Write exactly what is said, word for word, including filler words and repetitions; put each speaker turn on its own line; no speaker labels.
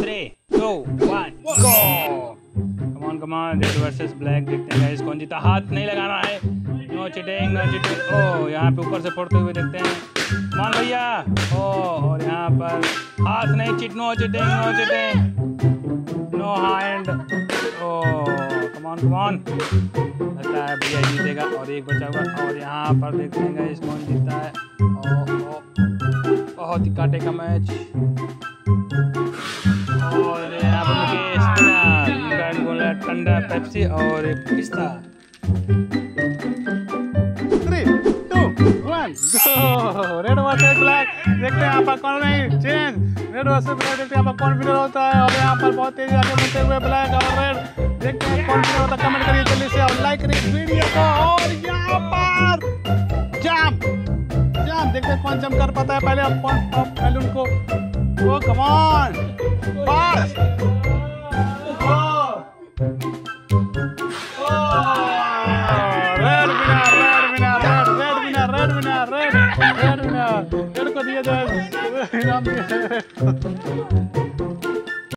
Three two one go. Come on come on, red versus black. देखते हैं guys कौन जीता। हाथ नहीं लगाना है, नो चीटिंग नो चीटिंग। ओ यहाँ पे ऊपर से फोड़ते हुए देखते हैं। कम ऑन भैया। ओ और यहाँ पर हाथ नहीं, cheat no cheating no cheating no hand. ओ कम ऑन कम ऑन, लगता है भैया जीतेगा और एक बचा हुआ। और यहाँ पर देखते हैं गाइस कौन जीतता है। ओ ओ बहुत ही काटे का मैच। और यहाँ पर मुकेश बोला ठंडा पेप्सी और एक पिस्ता।
Three two one go. Red versus black. देखते हैं यहाँ पर कौन नहीं चेंज। Red versus black. देखते हैं यहाँ पर कौन विनर होता है। और यहाँ पर बहुत तेजी आगे बढ़ते हुए ब्लैक और रेड। देखते हैं कौन विनर होता है। कमेंट करिए जल्दी से और लाइक करिए वीडियो को। और यहाँ पर जंप जंप। देखते हैं कौन जंप कर पाता है पहले। अब कौन पहले उनको। ओ come on fast. Red winner red winner red red winner red winner red red winner. Red को दिया जाए इनाम।